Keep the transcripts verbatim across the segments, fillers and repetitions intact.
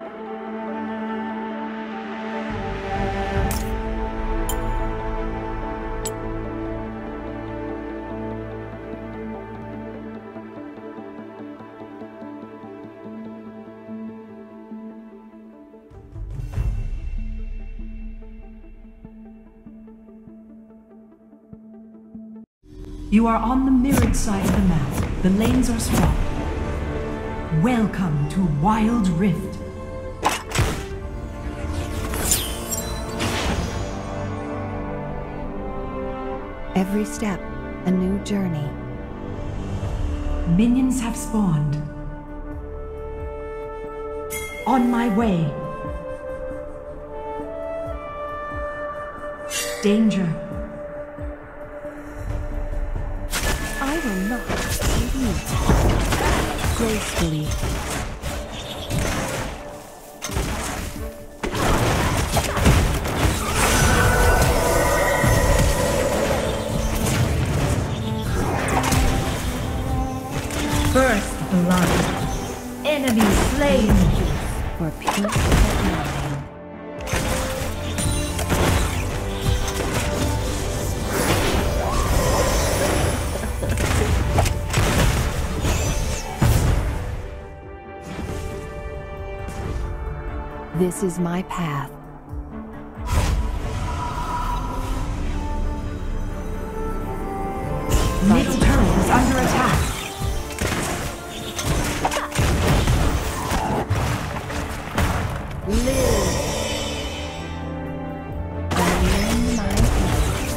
You are on the mirrored side of the map. The lanes are swapped. Welcome to Wild Rift. Every step, a new journey. Minions have spawned. On my way. Danger. I will not leave. Gracefully. First blood. Enemy slain. For peace of mind. This is my path. Middle turret is under attack. Live. I learn my path.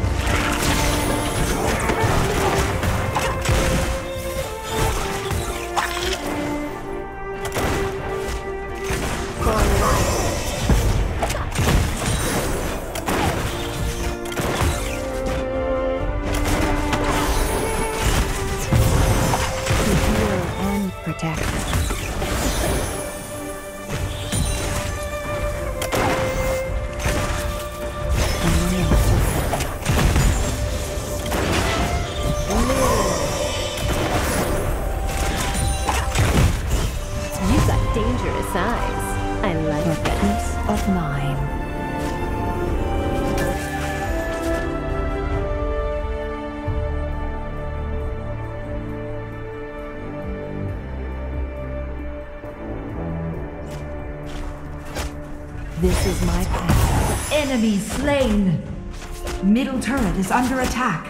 Protect. You've got dangerous eyes. I like it. Peace of mind. This is my path. Enemy slain. Middle turret is under attack.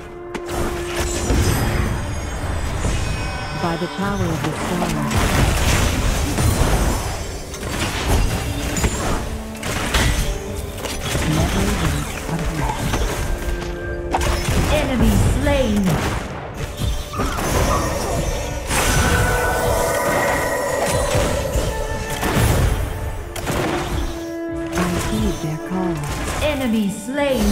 By the power of the storm. Never waste a breath. Enemy slain. Their call. Enemy slain.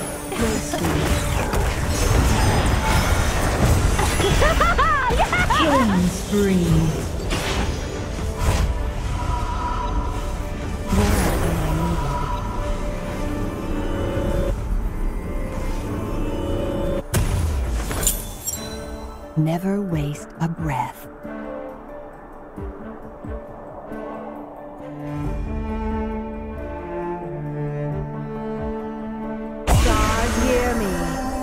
Killing spree. Where am I needed? Never waste a breath. Hear me.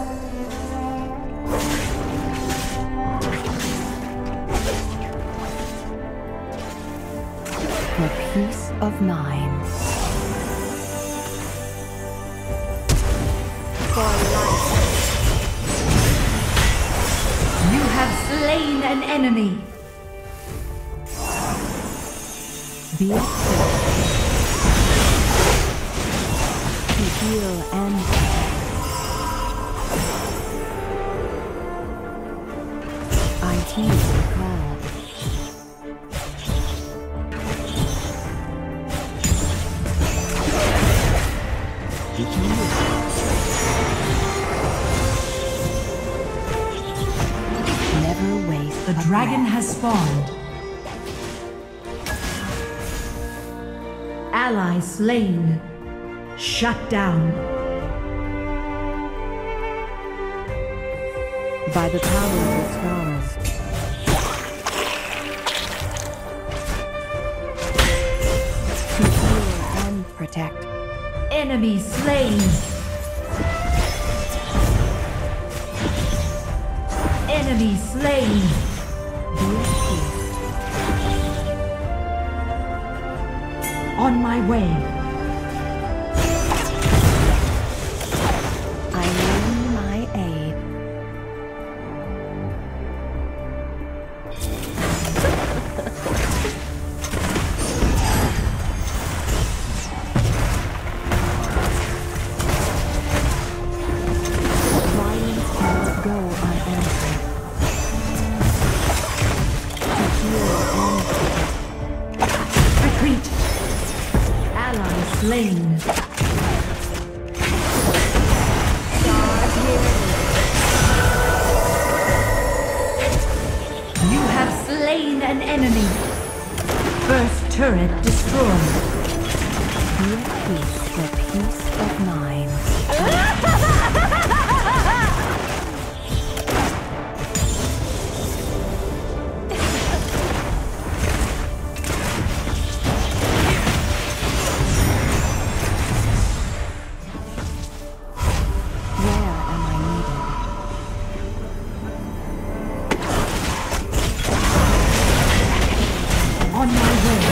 For peace of mind. For life. You have slain an enemy. Be it to heal and I heed the call. Never waste. The dragon has spawned. Ally slain. Shut down. By the power of the stars. protect. Enemy slain. Enemy slain. Be at peace. On my way. I lend my aid. Violence cannot go unanswered. To heal and protect. Retreat. Ally slain. You have slain an enemy. First turret destroyed. Be at peace, the peace of mind. Where am I needed? On my way.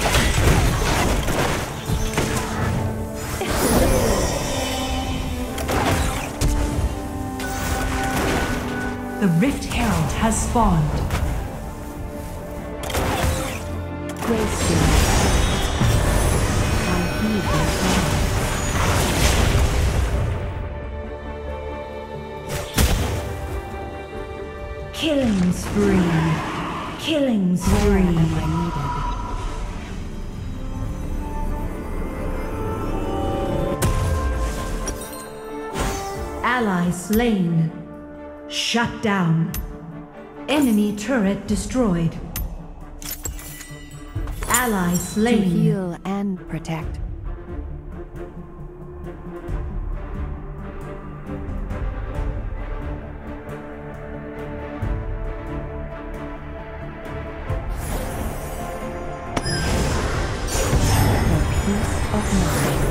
The Rift Herald has spawned. Gracefully. I heed their call. Killing spree. Killing Where spree. am I needed? Ally slain. Shut down. Enemy turret destroyed. Ally To slain. heal and protect. The peace of mind.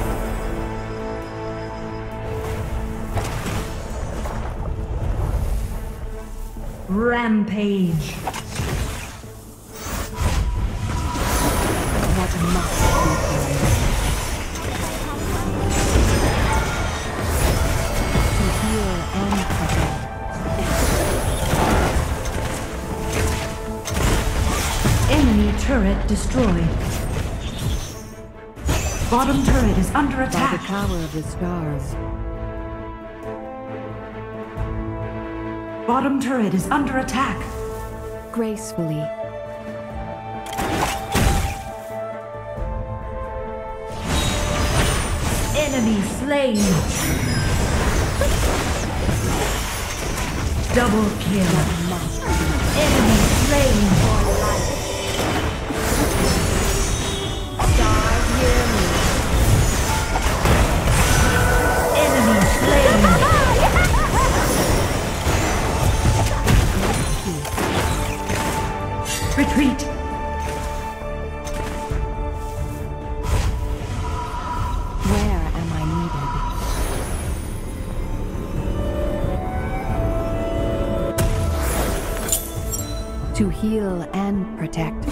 Rampage. What must be done? To heal and protect. Enemy turret destroyed. Bottom turret is under By the attack. power of the stars. Bottom turret is under attack. Gracefully. Enemy slain. Double kill. Enemy slain. Enemy slain. Retreat. Where am I needed? To heal and protect.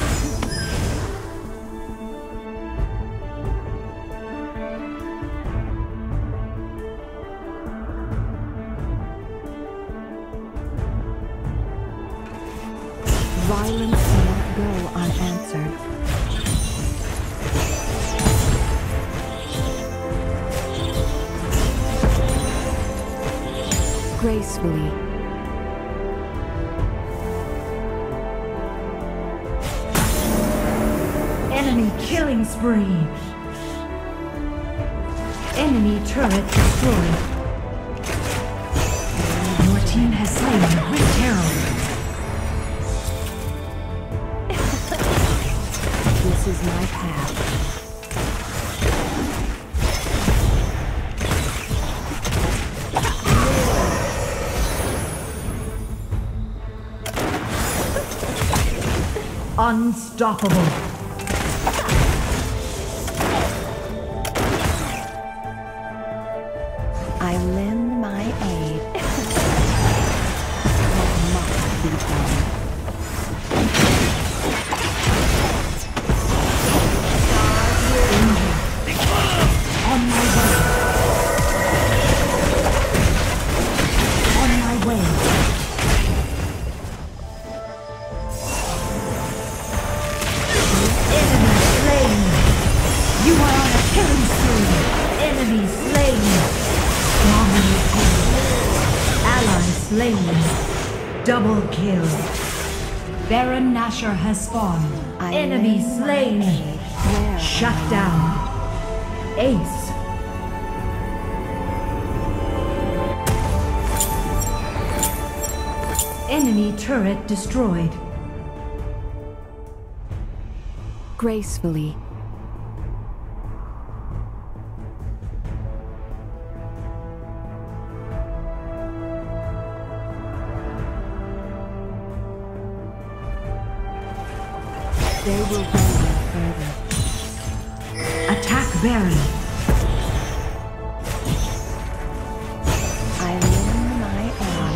Violence cannot go unanswered. Gracefully. Enemy killing spree. Enemy turret destroyed. Your team has slain the Rift Herald. This is my path. Unstoppable. Sorcery. Enemy slain. Dominating. Ally slain. Double kill. Baron Nashor has spawned. I Enemy lay my slain. egg where Shut I down. Ace. Enemy turret destroyed. gracefully. They will go no further. Attack Baron. I learn my own.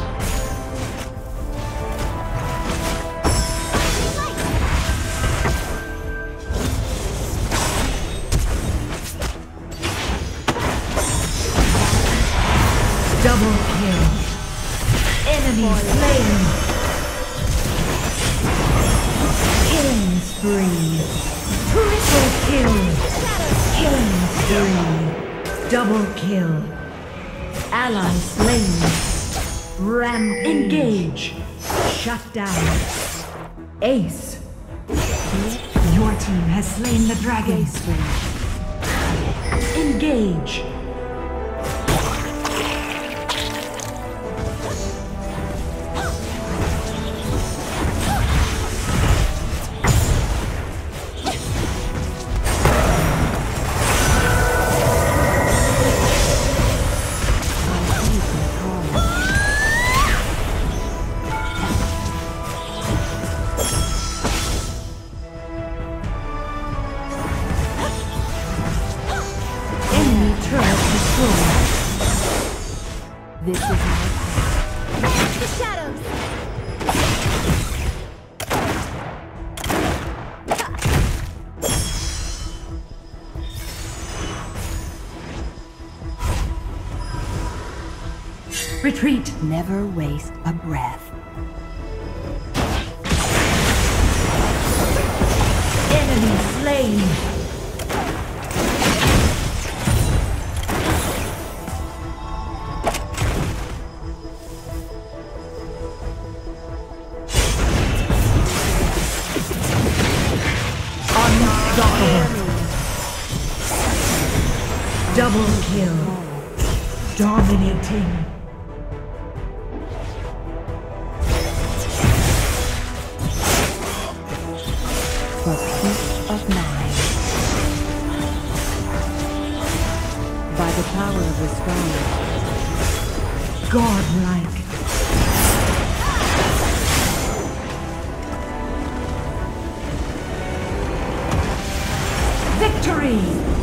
Double kill. Enemy slain. Killing spree. Triple kill. Killing spree. Double kill. Ally slain. Rampage. Engage. Shut down. Ace. Your team has slain the dragon. Engage. This is my path. The shadows! Retreat. Never waste a breath. Enemy slain. Double kill. Dominating. For peace of mind. By the power of the stone. Godlike. Victory!